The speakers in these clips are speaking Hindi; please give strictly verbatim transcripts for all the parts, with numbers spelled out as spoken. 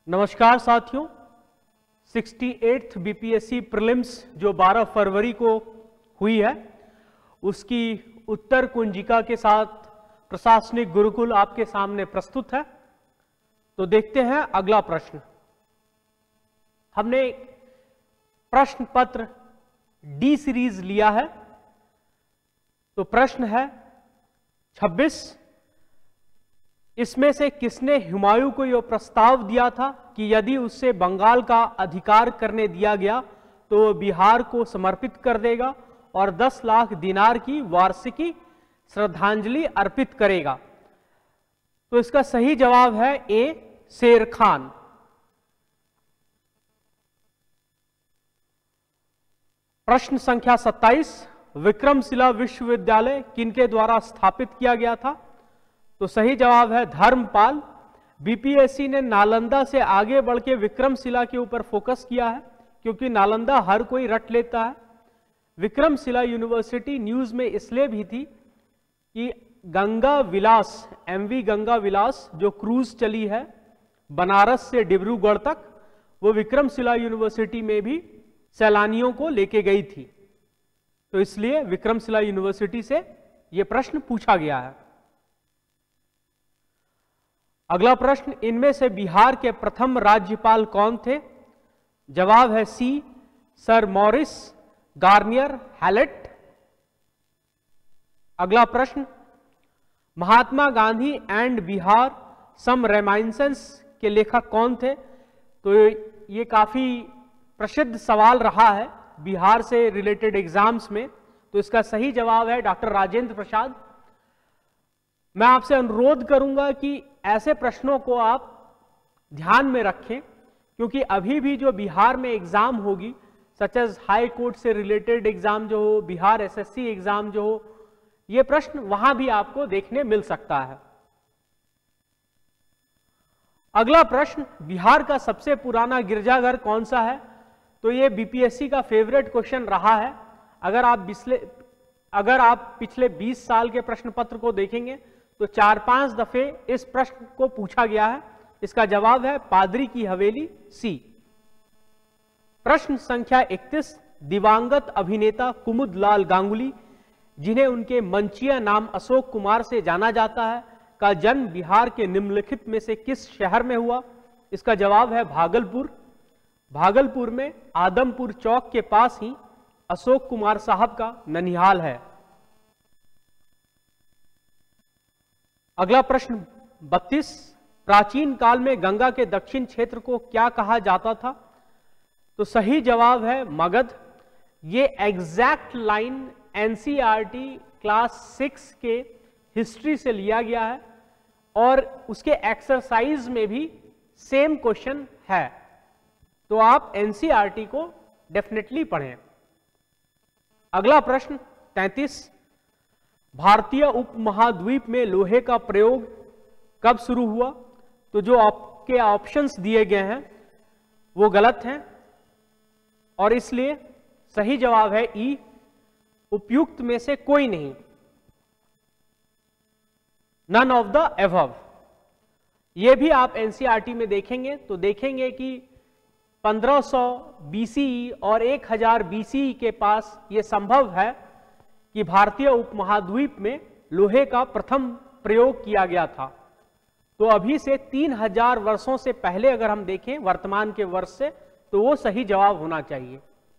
नमस्कार साथियों, अड़सठवीं बीपीएससी प्रीलिम्स जो बारह फरवरी को हुई है उसकी उत्तर कुंजिका के साथ प्रशासनिक गुरुकुल आपके सामने प्रस्तुत है। तो देखते हैं अगला प्रश्न। हमने प्रश्न पत्र डी सीरीज लिया है। तो प्रश्न है छब्बीस, इसमें से किसने हुमायूं को यह प्रस्ताव दिया था कि यदि उससे बंगाल का अधिकार करने दिया गया तो वह बिहार को समर्पित कर देगा और दस लाख दिनार की वार्षिकी श्रद्धांजलि अर्पित करेगा। तो इसका सही जवाब है ए, शेर खान। प्रश्न संख्या सत्ताईस, विक्रमशिला विश्वविद्यालय किनके द्वारा स्थापित किया गया था? तो सही जवाब है धर्मपाल। बीपीएससी ने नालंदा से आगे बढ़ के विक्रमशिला के ऊपर फोकस किया है क्योंकि नालंदा हर कोई रट लेता है। विक्रमशिला यूनिवर्सिटी न्यूज में इसलिए भी थी कि गंगा विलास, एमवी गंगा विलास जो क्रूज चली है बनारस से डिब्रूगढ़ तक, वो विक्रमशिला यूनिवर्सिटी में भी सैलानियों को लेके गई थी। तो इसलिए विक्रमशिला यूनिवर्सिटी से यह प्रश्न पूछा गया है। अगला प्रश्न, इनमें से बिहार के प्रथम राज्यपाल कौन थे? जवाब है C, sir Maurice Garnier Hallett. अगला प्रश्न, Mahatma Gandhi and Bihar some reminiscences के लेखक कौन थे? तो ये काफी प्रसिद्ध सवाल रहा है बिहार से रिलेटेड एग्जाम्स में। तो इसका सही जवाब है डॉक्टर राजेंद्र प्रसाद। मैं आपसे अनुरोध करूंगा कि ऐसे प्रश्नों को आप ध्यान में रखें क्योंकि अभी भी जो बिहार में एग्जाम होगी, सच एज हाई कोर्ट से रिलेटेड एग्जाम जो हो, बिहार एसएससी एग्जाम जो हो, ये प्रश्न वहां भी आपको देखने मिल सकता है। अगला प्रश्न, बिहार का सबसे पुराना गिरजाघर कौन सा है? तो ये बीपीएससी का फेवरेट क्वेश्चन रहा है। अगर आप पिछले अगर आप पिछले बीस साल के प्रश्न पत्र को देखेंगे तो चार पांच दफे इस प्रश्न को पूछा गया है। इसका जवाब है पादरी की हवेली, सी। प्रश्न संख्या इकतीस, दिवंगत अभिनेता कुमुदलाल गांगुली, जिन्हें उनके मंचिया नाम अशोक कुमार से जाना जाता है, का जन्म बिहार के निम्नलिखित में से किस शहर में हुआ? इसका जवाब है भागलपुर। भागलपुर में आदमपुर चौक के पास ही अशोक कुमार साहब का ननिहाल है। अगला प्रश्न बत्तीस, प्राचीन काल में गंगा के दक्षिण क्षेत्र को क्या कहा जाता था? तो सही जवाब है मगध। ये exact line NCERT class six के हिस्ट्री से लिया गया है और उसके एक्सरसाइज में भी सेम क्वेश्चन है। तो आप एनसीईआरटी को डेफिनेटली पढ़ें। अगला प्रश्न तैंतीस, भारतीय उपमहाद्वीप में लोहे का प्रयोग कब शुरू हुआ? तो जो आपके ऑप्शंस दिए गए हैं वो गलत हैं और इसलिए सही जवाब है ई, उपयुक्त में से कोई नहीं, नन ऑफ द एबव। ये भी आप एनसीईआरटी में देखेंगे तो देखेंगे कि पंद्रह सौ बीसीई और एक हज़ार बीसीई के पास यह संभव है कि भारतीय उपमहाद्वीप में लोहे का प्रथम प्रयोग किया गया था। तो अभी से तीन हजार वर्षों से पहले अगर हम देखें वर्तमान के वर्ष से, तो वो सही जवाब होना चाहिए।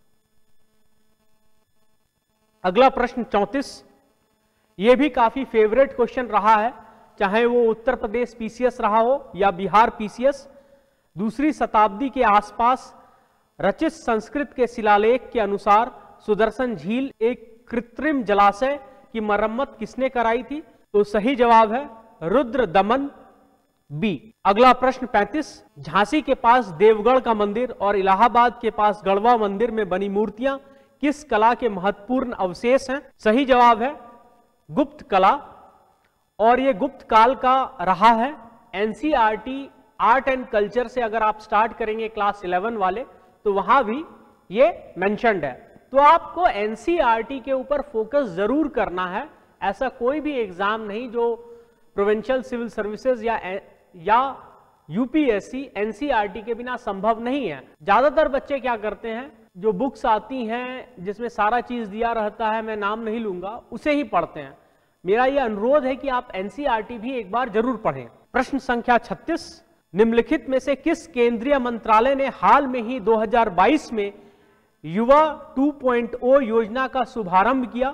अगला प्रश्न चौंतीस, ये भी काफी फेवरेट क्वेश्चन रहा है, चाहे वो उत्तर प्रदेश पीसीएस रहा हो या बिहार पीसीएस। दूसरी शताब्दी के आसपास रचित संस्कृत के शिलालेख के अनुसार सुदर्शन झील एक कृत्रिम जलाशय की मरम्मत किसने कराई थी? तो सही जवाब है रुद्र दमन, बी। अगला प्रश्न पैंतीस, झांसी के पास देवगढ़ का मंदिर और इलाहाबाद के पास गढ़वा मंदिर में बनी मूर्तियां किस कला के महत्वपूर्ण अवशेष हैं? सही जवाब है गुप्त कला और ये गुप्त काल का रहा है। एनसीईआरटी आर्ट एंड कल्चर से अगर आप स्टार्ट करेंगे क्लास इलेवन वाले तो वहां भी ये मेंशन्ड है। तो आपको एनसीईआरटी के ऊपर फोकस जरूर करना है। ऐसा कोई भी एग्जाम नहीं जो प्रोविंशियल सिविल सर्विसेज या या यूपीएससी एनसीईआरटी के बिना संभव नहीं है। ज्यादातर बच्चे क्या करते हैं, जो बुक्स आती हैं जिसमें सारा चीज दिया रहता है, मैं नाम नहीं लूंगा, उसे ही पढ़ते हैं। मेरा यह अनुरोध है कि आप एनसीईआरटी भी एक बार जरूर पढ़ें। प्रश्न संख्या छत्तीस, निम्नलिखित में से किस केंद्रीय मंत्रालय ने हाल में ही दो हज़ार बाईस में युवा टू पॉइंट ओ योजना का शुभारंभ किया?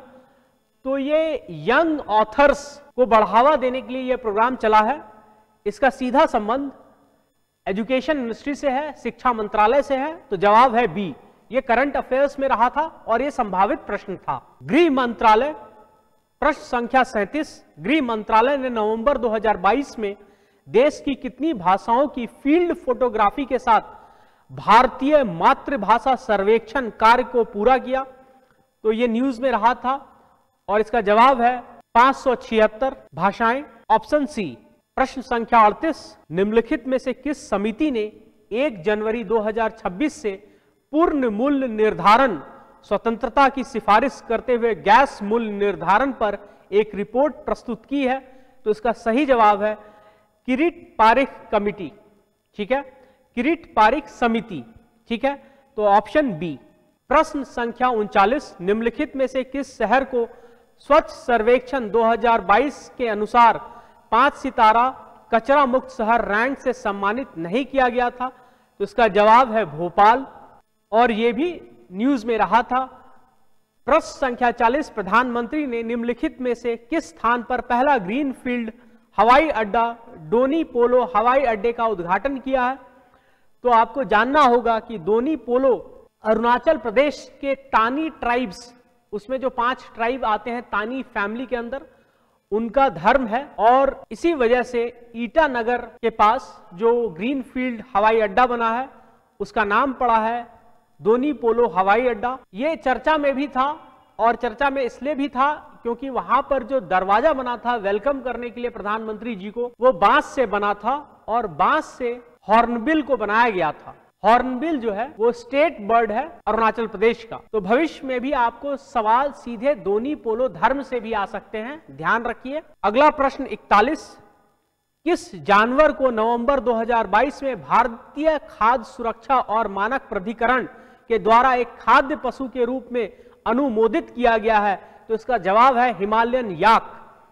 तो ये यंग ऑथर्स को बढ़ावा देने के लिए यह प्रोग्राम चला है। इसका सीधा संबंध एजुकेशन मिनिस्ट्री से है, शिक्षा मंत्रालय से है। तो जवाब है बी। ये करंट अफेयर्स में रहा था और यह संभावित प्रश्न था। गृह मंत्रालय, प्रश्न संख्या सैंतीस, गृह मंत्रालय ने नवंबर दो हज़ार बाईस में देश की कितनी भाषाओं की फील्ड फोटोग्राफी के साथ भारतीय मातृभाषा सर्वेक्षण कार्य को पूरा किया? तो यह न्यूज में रहा था और इसका जवाब है पांच सौ छिहत्तर भाषाएं, ऑप्शन सी। प्रश्न संख्या अड़तीस, निम्नलिखित में से किस समिति ने एक जनवरी दो हज़ार छब्बीस से पूर्ण मूल्य निर्धारण स्वतंत्रता की सिफारिश करते हुए गैस मूल्य निर्धारण पर एक रिपोर्ट प्रस्तुत की है? तो इसका सही जवाब है किरीट पारिख कमिटी। ठीक है, किरीट पारिख समिति। ठीक है, तो ऑप्शन बी। प्रश्न संख्या उनचालीस, निम्नलिखित में से किस शहर को स्वच्छ सर्वेक्षण दो हज़ार बाईस के अनुसार पांच सितारा कचरा मुक्त शहर रैंक से सम्मानित नहीं किया गया था? तो इसका जवाब है भोपाल और यह भी न्यूज में रहा था। प्रश्न संख्या चालीस, प्रधानमंत्री ने निम्नलिखित में से किस स्थान पर पहला ग्रीनफील्ड हवाई अड्डा डोनी पोलो हवाई अड्डे का उद्घाटन किया है? तो आपको जानना होगा कि डोनी पोलो अरुणाचल प्रदेश के तानी ट्राइब्स, उसमें जो पांच ट्राइब आते हैं तानी फैमिली के अंदर, उनका धर्म है और इसी वजह से ईटानगर के पास जो ग्रीनफील्ड हवाई अड्डा बना है उसका नाम पड़ा है डोनी पोलो हवाई अड्डा। ये चर्चा में भी था और चर्चा में इसलिए भी था क्योंकि वहां पर जो दरवाजा बना था वेलकम करने के लिए प्रधानमंत्री जी को, वो बांस से बना था और बांस से हॉर्नबिल को बनाया गया था। हॉर्नबिल जो है वो स्टेट बर्ड है अरुणाचल प्रदेश का। तो भविष्य में भी आपको सवाल सीधे डोनी पोलो धर्म से भी आ सकते हैं, ध्यान रखिए। अगला प्रश्न इकतालीस, किस जानवर को नवंबर दो हज़ार बाईस में भारतीय खाद्य सुरक्षा और मानक प्राधिकरण के द्वारा एक खाद्य पशु के रूप में अनुमोदित किया गया है? तो इसका जवाब है हिमालयन याक।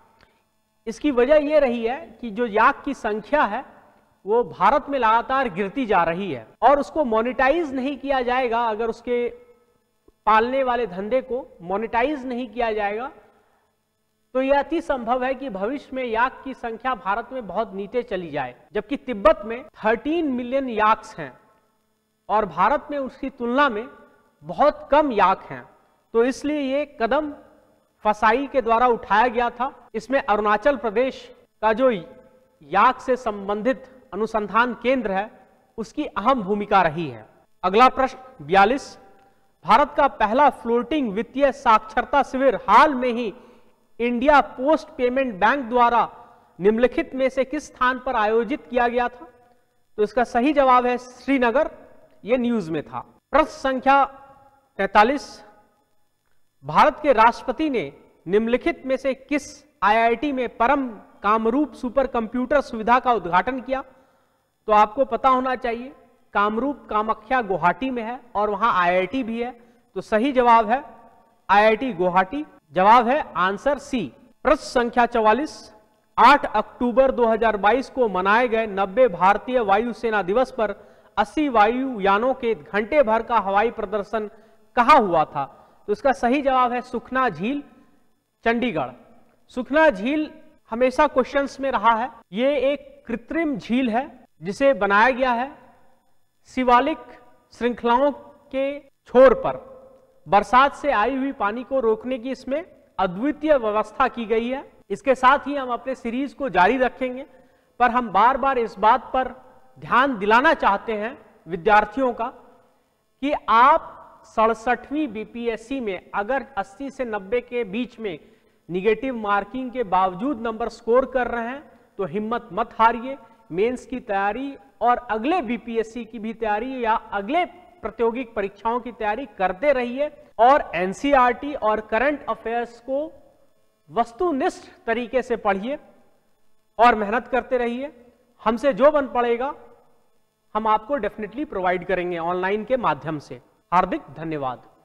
इसकी वजह यह रही है कि जो याक की संख्या है वो भारत में लगातार गिरती जा रही है और उसको मोनेटाइज नहीं किया जाएगा। अगर उसके पालने वाले धंधे को मोनेटाइज नहीं किया जाएगा तो यह अति संभव है कि भविष्य में याक की संख्या भारत में बहुत नीचे चली जाए। जबकि तिब्बत में तेरह मिलियन याक्स हैं और भारत में उसकी तुलना में बहुत कम याक हैं। तो इसलिए ये कदम फसाई के द्वारा उठाया गया था। इसमें अरुणाचल प्रदेश का जो याक से संबंधित अनुसंधान केंद्र है उसकी अहम भूमिका रही है। अगला प्रश्न बयालीस, भारत का पहला फ्लोटिंग वित्तीय साक्षरता शिविर हाल में ही इंडिया पोस्ट पेमेंट बैंक द्वारा निम्नलिखित में से किस स्थान पर आयोजित किया गया था? तो इसका सही जवाब है श्रीनगर। यह न्यूज में था। प्रश्न संख्या तैंतालीस, भारत के राष्ट्रपति ने निम्नलिखित में से किस आईआईटी में परम कामरूप सुपर कंप्यूटर सुविधा का उद्घाटन किया? तो आपको पता होना चाहिए कामरूप कामाख्या गुवाहाटी में है और वहां आईआईटी भी है। तो सही जवाब है आईआईटी गुवाहाटी। जवाब है आंसर सी। प्रश्न संख्या चौवालीस, आठ अक्टूबर दो हज़ार बाईस को मनाए गए नब्बे भारतीय वायुसेना दिवस पर अस्सी वायुयानों के घंटे भर का हवाई प्रदर्शन कहां हुआ था? तो इसका सही जवाब है सुखना झील, चंडीगढ़। सुखना झील हमेशा क्वेश्चंस में रहा है। ये एक कृत्रिम झील है जिसे बनाया गया है शिवालिक श्रृंखलाओं के छोर पर। बरसात से आई हुई पानी को रोकने की इसमें अद्वितीय व्यवस्था की गई है। इसके साथ ही हम अपने सीरीज को जारी रखेंगे, पर हम बार बार इस बात पर ध्यान दिलाना चाहते हैं विद्यार्थियों का कि आप सड़सठवीं बीपीएससी में अगर अस्सी से नब्बे के बीच में निगेटिव मार्किंग के बावजूद नंबर स्कोर कर रहे हैं तो हिम्मत मत हारिए। मेंस की तैयारी और अगले बीपीएससी की भी तैयारी या अगले प्रतियोगिक परीक्षाओं की तैयारी करते रहिए और एनसीईआरटी और करंट अफेयर्स को वस्तुनिष्ठ तरीके से पढ़िए और मेहनत करते रहिए। हमसे जो बन पड़ेगा हम आपको डेफिनेटली प्रोवाइड करेंगे ऑनलाइन के माध्यम से। हार्दिक धन्यवाद।